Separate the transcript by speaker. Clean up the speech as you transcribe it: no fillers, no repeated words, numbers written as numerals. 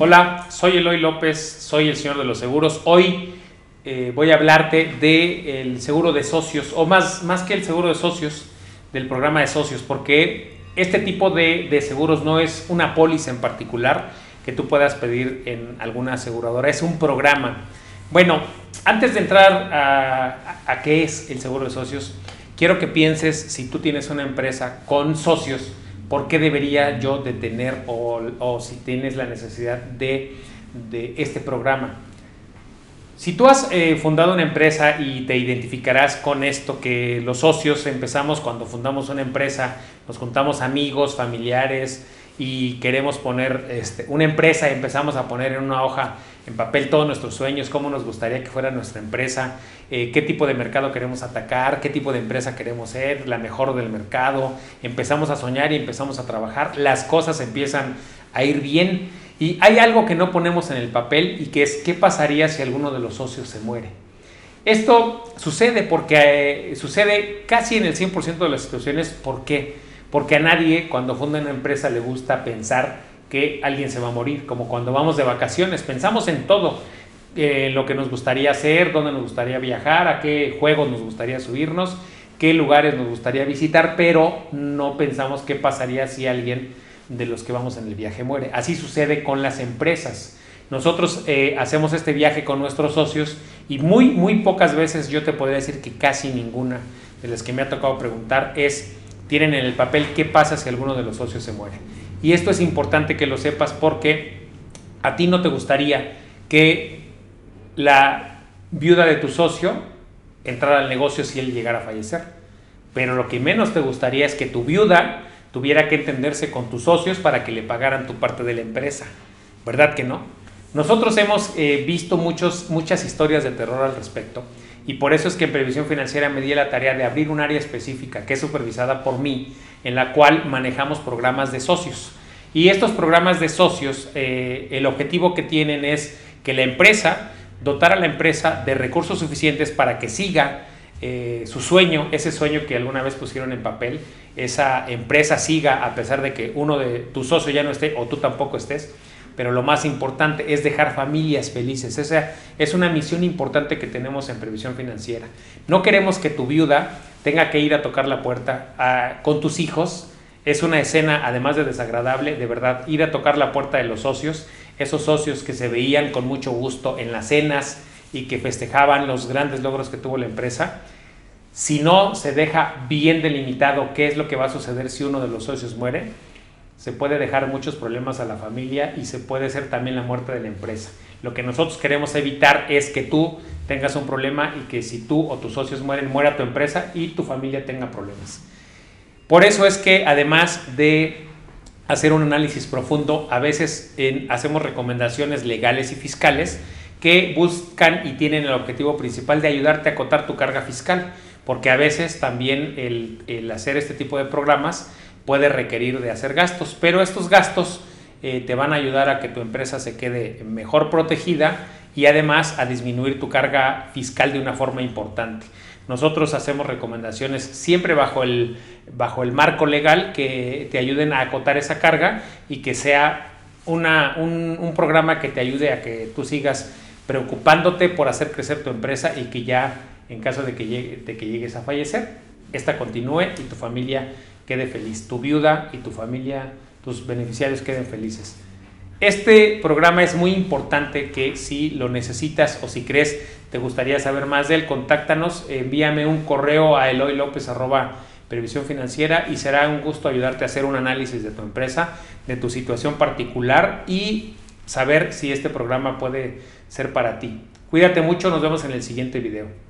Speaker 1: Hola, soy Eloy López, soy el señor de los seguros. Hoy voy a hablarte del seguro de socios, o más que el seguro de socios, del programa de socios, porque este tipo de seguros no es una póliza en particular que tú puedas pedir en alguna aseguradora, es un programa. Bueno, antes de entrar a qué es el seguro de socios, quiero que pienses, si tú tienes una empresa con socios, ¿por qué debería yo de tener o si tienes la necesidad de este programa? Si tú has fundado una empresa y te identificarás con esto, que los socios empezamos cuando fundamos una empresa, nos juntamos amigos, familiares y queremos poner una empresa y empezamos a poner en una hoja en papel todos nuestros sueños, cómo nos gustaría que fuera nuestra empresa, qué tipo de mercado queremos atacar, qué tipo de empresa queremos ser, la mejor del mercado. Empezamos a soñar y empezamos a trabajar, las cosas empiezan a ir bien y hay algo que no ponemos en el papel y que es qué pasaría si alguno de los socios se muere. Esto sucede porque sucede casi en el 100% de las situaciones. ¿Por qué? Porque a nadie cuando funda una empresa le gusta pensar que alguien se va a morir, como cuando vamos de vacaciones, pensamos en todo, lo que nos gustaría hacer, dónde nos gustaría viajar, a qué juegos nos gustaría subirnos, qué lugares nos gustaría visitar, pero no pensamos qué pasaría si alguien de los que vamos en el viaje muere. Así sucede con las empresas. Nosotros hacemos este viaje con nuestros socios y muy pocas veces, yo te podría decir que casi ninguna de las que me ha tocado preguntar tienen en el papel qué pasa si alguno de los socios se muere. Y esto es importante que lo sepas porque a ti no te gustaría que la viuda de tu socio entrara al negocio si él llegara a fallecer. Pero lo que menos te gustaría es que tu viuda tuviera que entenderse con tus socios para que le pagaran tu parte de la empresa. ¿Verdad que no? Nosotros hemos visto muchas historias de terror al respecto. Y por eso es que en Previsión Financiera me di la tarea de abrir un área específica que es supervisada por mí, en la cual manejamos programas de socios. Y estos programas de socios, el objetivo que tienen es que la empresa, dotar a la empresa de recursos suficientes para que siga su sueño, ese sueño que alguna vez pusieron en papel, esa empresa siga a pesar de que uno de tus socios ya no esté o tú tampoco estés. Pero lo más importante es dejar familias felices. Esa es una misión importante que tenemos en Previsión Financiera. No queremos que tu viuda tenga que ir a tocar la puerta con tus hijos. Es una escena, además de desagradable, de verdad, ir a tocar la puerta de los socios, esos socios que se veían con mucho gusto en las cenas y que festejaban los grandes logros que tuvo la empresa. Si no se deja bien delimitado qué es lo que va a suceder si uno de los socios muere, se puede dejar muchos problemas a la familia y se puede ser también la muerte de la empresa. Lo que nosotros queremos evitar es que tú tengas un problema y que si tú o tus socios mueren, muera tu empresa y tu familia tenga problemas. Por eso es que además de hacer un análisis profundo, a veces hacemos recomendaciones legales y fiscales que buscan y tienen el objetivo principal de ayudarte a acotar tu carga fiscal, porque a veces también el hacer este tipo de programas puede requerir de hacer gastos, pero estos gastos te van a ayudar a que tu empresa se quede mejor protegida y además a disminuir tu carga fiscal de una forma importante. Nosotros hacemos recomendaciones siempre bajo el marco legal que te ayuden a acotar esa carga y que sea un programa que te ayude a que tú sigas preocupándote por hacer crecer tu empresa y que ya en caso de que llegues a fallecer, esta continúe y tu familia quede feliz, tu viuda y tu familia, tus beneficiarios queden felices. Este programa es muy importante que si lo necesitas o si crees te gustaría saber más de él, contáctanos, envíame un correo a eloylopez@Previsión Financiera y será un gusto ayudarte a hacer un análisis de tu empresa, de tu situación particular y saber si este programa puede ser para ti. Cuídate mucho, nos vemos en el siguiente video.